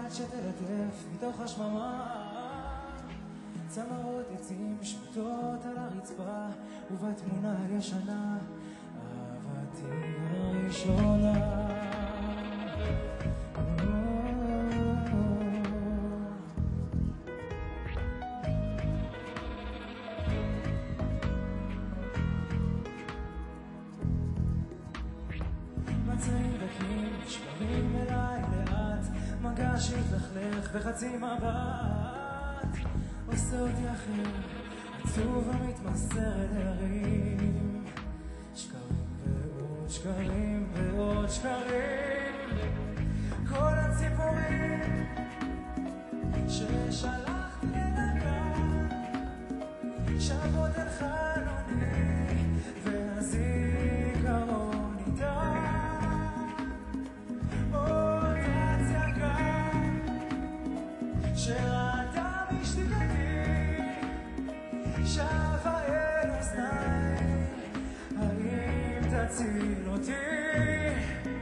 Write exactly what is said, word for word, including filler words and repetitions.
יד שתלטף מתוך השממה, צמרות עצים שמוטות על הרצפה, ובתמונה הישנה אהבתי הראשונה. מצעים דקים נשברים אליי לאט, מגע שהתלכלך בחצי מבט, עושה אותי אחר, עצוב ומתמסר אל הרים. שקרים ועוד שקרים ועוד שקרים, כל הציפורים ששלחתי לגן שבות אל חלוני, והזיכרון איתה אותה צעקה שראתה בשתיקתי, שבה אל אוזניי, האם תציל אותי?